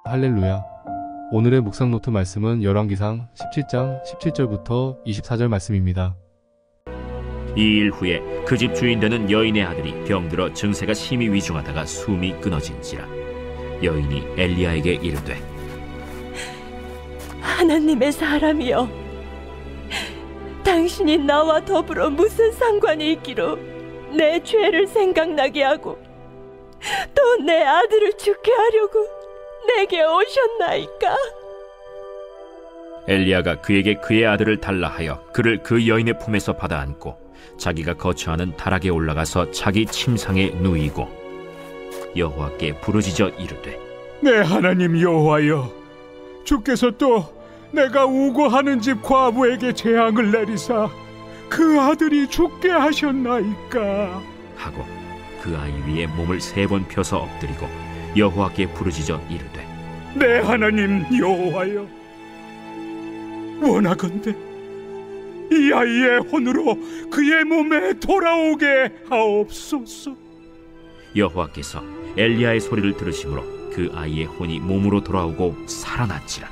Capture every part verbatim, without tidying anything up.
할렐루야. 오늘의 묵상 노트 말씀은 열왕기상 십칠 장 십칠 절부터 이십사 절 말씀입니다. 이 일 후에 그 집 주인 되는 여인의 아들이 병들어 증세가 심히 위중하다가 숨이 끊어진지라. 여인이 엘리야에게 이르되, 하나님의 사람이여, 당신이 나와 더불어 무슨 상관이 있기로 내 죄를 생각나게 하고 또 내 아들을 죽게 하려고 내게 오셨나이까? 엘리야가 그에게 그의 아들을 달라 하여 그를 그 여인의 품에서 받아 안고 자기가 거처하는 다락에 올라가서 자기 침상에 누이고 여호와께 부르짖어 이르되, 내 하나님 여호와여, 주께서 또 내가 우고하는 집 과부에게 재앙을 내리사 그 아들이 죽게 하셨나이까? 하고 그 아이 위에 몸을 세 번 펴서 엎드리고 여호와께 부르짖어 이르되, 내 하나님 여호와여, 원하건대 이 아이의 혼으로 그의 몸에 돌아오게 하옵소서. 여호와께서 엘리야의 소리를 들으심으로 그 아이의 혼이 몸으로 돌아오고 살아났지라.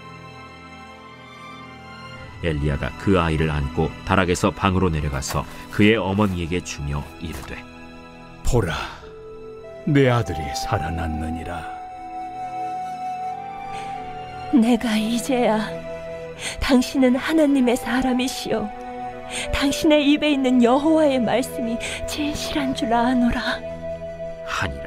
엘리야가 그 아이를 안고 다락에서 방으로 내려가서 그의 어머니에게 주며 이르되, 보라, 내 아들이 살아났느니라. 내가 이제야 당신은 하나님의 사람이시오, 당신의 입에 있는 여호와의 말씀이 진실한 줄 아노라 하니라.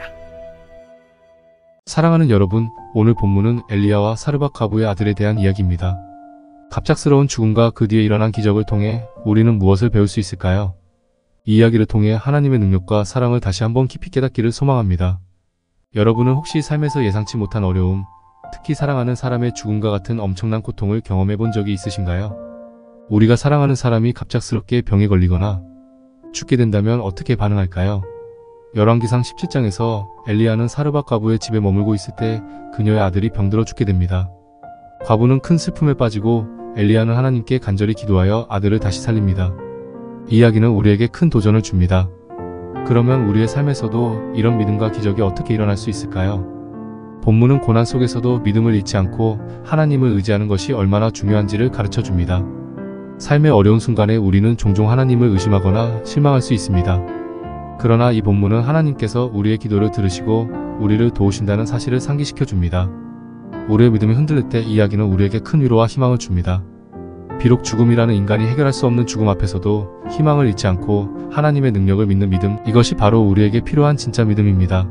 사랑하는 여러분, 오늘 본문은 엘리야와 사르밧 과부의 아들에 대한 이야기입니다. 갑작스러운 죽음과 그 뒤에 일어난 기적을 통해 우리는 무엇을 배울 수 있을까요? 이 이야기를 통해 하나님의 능력과 사랑을 다시 한번 깊이 깨닫기를 소망합니다. 여러분은 혹시 삶에서 예상치 못한 어려움, 특히 사랑하는 사람의 죽음과 같은 엄청난 고통을 경험해 본 적이 있으신가요? 우리가 사랑하는 사람이 갑작스럽게 병에 걸리거나 죽게 된다면 어떻게 반응할까요? 열왕기상 십칠 장에서 엘리야는 사르밧 과부의 집에 머물고 있을 때 그녀의 아들이 병들어 죽게 됩니다. 과부는 큰 슬픔에 빠지고 엘리야는 하나님께 간절히 기도하여 아들을 다시 살립니다. 이 이야기는 우리에게 큰 도전을 줍니다. 그러면 우리의 삶에서도 이런 믿음과 기적이 어떻게 일어날 수 있을까요? 본문은 고난 속에서도 믿음을 잃지 않고 하나님을 의지하는 것이 얼마나 중요한지를 가르쳐 줍니다. 삶의 어려운 순간에 우리는 종종 하나님을 의심하거나 실망할 수 있습니다. 그러나 이 본문은 하나님께서 우리의 기도를 들으시고 우리를 도우신다는 사실을 상기시켜 줍니다. 우리의 믿음이 흔들릴 때 이 이야기는 우리에게 큰 위로와 희망을 줍니다. 비록 죽음이라는 인간이 해결할 수 없는 죽음 앞에서도 희망을 잃지 않고 하나님의 능력을 믿는 믿음, 이것이 바로 우리에게 필요한 진짜 믿음입니다.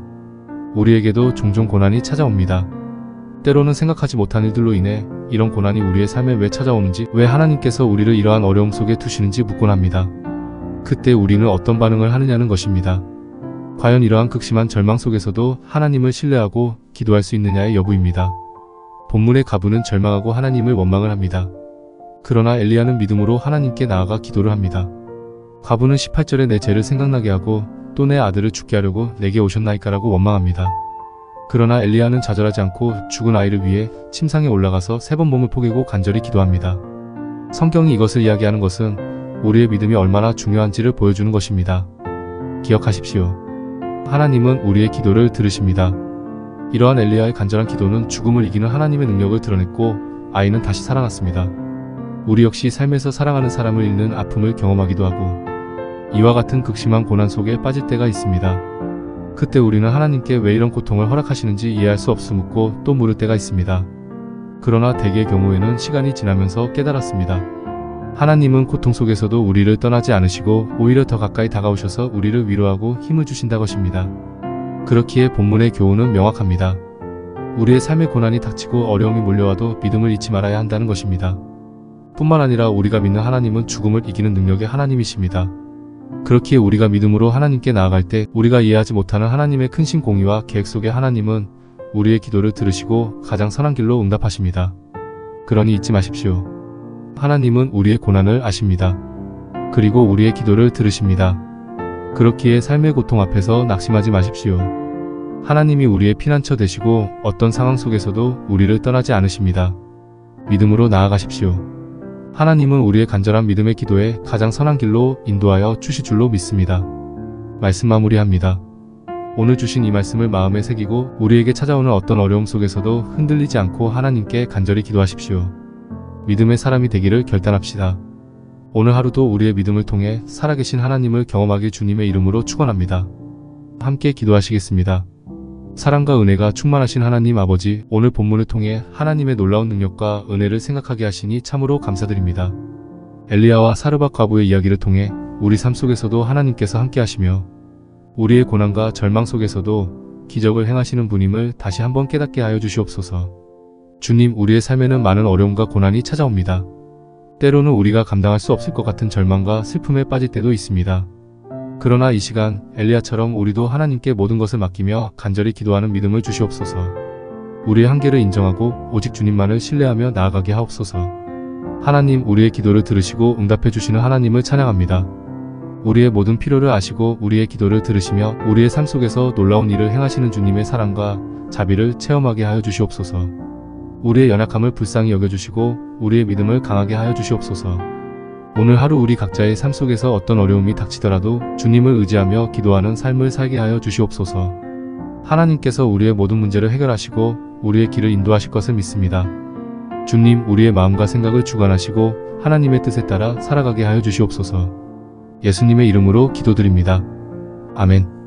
우리에게도 종종 고난이 찾아옵니다. 때로는 생각하지 못한 일들로 인해 이런 고난이 우리의 삶에 왜 찾아오는지, 왜 하나님께서 우리를 이러한 어려움 속에 두시는지 묻곤 합니다. 그때 우리는 어떤 반응을 하느냐는 것입니다. 과연 이러한 극심한 절망 속에서도 하나님을 신뢰하고 기도할 수 있느냐의 여부입니다. 본문의 과부는 절망하고 하나님을 원망을 합니다. 그러나 엘리야는 믿음으로 하나님께 나아가 기도를 합니다. 과부는 십팔 절에 내 죄를 생각나게 하고 또 내 아들을 죽게 하려고 내게 오셨나이까라고 원망합니다. 그러나 엘리야는 좌절하지 않고 죽은 아이를 위해 침상에 올라가서 세 번 몸을 포개고 간절히 기도합니다. 성경이 이것을 이야기하는 것은 우리의 믿음이 얼마나 중요한지를 보여주는 것입니다. 기억하십시오. 하나님은 우리의 기도를 들으십니다. 이러한 엘리야의 간절한 기도는 죽음을 이기는 하나님의 능력을 드러냈고 아이는 다시 살아났습니다. 우리 역시 삶에서 사랑하는 사람을 잃는 아픔을 경험하기도 하고 이와 같은 극심한 고난 속에 빠질 때가 있습니다. 그때 우리는 하나님께 왜 이런 고통을 허락하시는지 이해할 수 없어 묻고 또 물을 때가 있습니다. 그러나 대개의 경우에는 시간이 지나면서 깨달았습니다. 하나님은 고통 속에서도 우리를 떠나지 않으시고 오히려 더 가까이 다가오셔서 우리를 위로하고 힘을 주신다 것입니다. 그렇기에 본문의 교훈은 명확합니다. 우리의 삶의 고난이 닥치고 어려움이 몰려와도 믿음을 잊지 말아야 한다는 것입니다. 뿐만 아니라 우리가 믿는 하나님은 죽음을 이기는 능력의 하나님이십니다. 그렇기에 우리가 믿음으로 하나님께 나아갈 때 우리가 이해하지 못하는 하나님의 큰신 공의와 계획 속에 하나님은 우리의 기도를 들으시고 가장 선한 길로 응답하십니다. 그러니 잊지 마십시오. 하나님은 우리의 고난을 아십니다. 그리고 우리의 기도를 들으십니다. 그렇기에 삶의 고통 앞에서 낙심하지 마십시오. 하나님이 우리의 피난처 되시고 어떤 상황 속에서도 우리를 떠나지 않으십니다. 믿음으로 나아가십시오. 하나님은 우리의 간절한 믿음의 기도에 가장 선한 길로 인도하여 주실 줄로 믿습니다. 말씀 마무리합니다. 오늘 주신 이 말씀을 마음에 새기고 우리에게 찾아오는 어떤 어려움 속에서도 흔들리지 않고 하나님께 간절히 기도하십시오. 믿음의 사람이 되기를 결단합시다. 오늘 하루도 우리의 믿음을 통해 살아계신 하나님을 경험하길 주님의 이름으로 축원합니다. 함께 기도하시겠습니다. 사랑과 은혜가 충만하신 하나님 아버지, 오늘 본문을 통해 하나님의 놀라운 능력과 은혜를 생각하게 하시니 참으로 감사드립니다. 엘리야와 사르밧 과부의 이야기를 통해 우리 삶 속에서도 하나님께서 함께 하시며 우리의 고난과 절망 속에서도 기적을 행하시는 분임을 다시 한번 깨닫게 하여 주시옵소서. 주님, 우리의 삶에는 많은 어려움과 고난이 찾아옵니다. 때로는 우리가 감당할 수 없을 것 같은 절망과 슬픔에 빠질 때도 있습니다. 그러나 이 시간 엘리야처럼 우리도 하나님께 모든 것을 맡기며 간절히 기도하는 믿음을 주시옵소서. 우리의 한계를 인정하고 오직 주님만을 신뢰하며 나아가게 하옵소서. 하나님, 우리의 기도를 들으시고 응답해 주시는 하나님을 찬양합니다. 우리의 모든 필요를 아시고 우리의 기도를 들으시며 우리의 삶 속에서 놀라운 일을 행하시는 주님의 사랑과 자비를 체험하게 하여 주시옵소서. 우리의 연약함을 불쌍히 여겨주시고 우리의 믿음을 강하게 하여 주시옵소서. 오늘 하루 우리 각자의 삶 속에서 어떤 어려움이 닥치더라도 주님을 의지하며 기도하는 삶을 살게 하여 주시옵소서. 하나님께서 우리의 모든 문제를 해결하시고 우리의 길을 인도하실 것을 믿습니다. 주님, 우리의 마음과 생각을 주관하시고 하나님의 뜻에 따라 살아가게 하여 주시옵소서. 예수님의 이름으로 기도드립니다. 아멘.